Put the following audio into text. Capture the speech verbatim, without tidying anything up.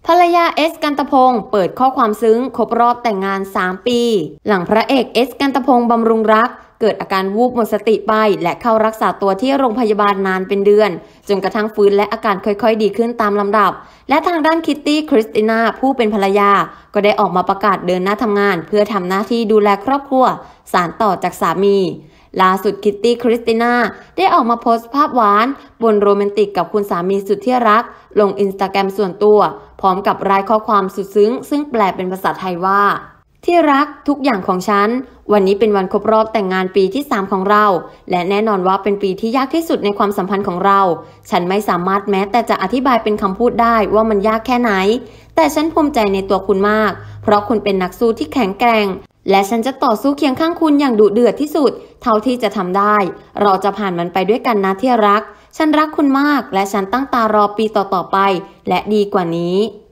ภรรยาเอสกันตพงศ์เปิดข้อความซึ้งครบรอบแต่งงานสามปีหลังพระเอกเอสกันตพงศ์บำรุงรักเกิดอาการวูบหมดสติไปและเข้ารักษาตัวที่โรงพยาบาลนานเป็นเดือนจนกระทั่งฟื้นและอาการค่อยๆดีขึ้นตามลำดับและทางด้านคิตตี้คริสติน่าผู้เป็นภรรยาก็ได้ออกมาประกาศเดินหน้าทำงานเพื่อทำหน้าที่ดูแลครอบครัวสานต่อจากสามีล่าสุดคิตตี้คริสติน่าได้ออกมาโพสต์ภาพหวานบนโรแมนติกกับคุณสามีสุดที่รักลงอินสตาแกรมส่วนตัวพร้อมกับรายข้อความสุดซึ้งซึ่งแปลเป็นภาษาไทยว่าที่รักทุกอย่างของฉันวันนี้เป็นวันครบรอบแต่งงานปีที่สามของเราและแน่นอนว่าเป็นปีที่ยากที่สุดในความสัมพันธ์ของเราฉันไม่สามารถแม้แต่จะอธิบายเป็นคำพูดได้ว่ามันยากแค่ไหนแต่ฉันภูมิใจในตัวคุณมากเพราะคุณเป็นนักสู้ที่แข็งแกร่งและฉันจะต่อสู้เคียงข้างคุณอย่างดุเดือดที่สุดเท่าที่จะทำได้เราจะผ่านมันไปด้วยกันนะที่รักฉันรักคุณมากและฉันตั้งตารอปีต่อๆไปและดีกว่านี้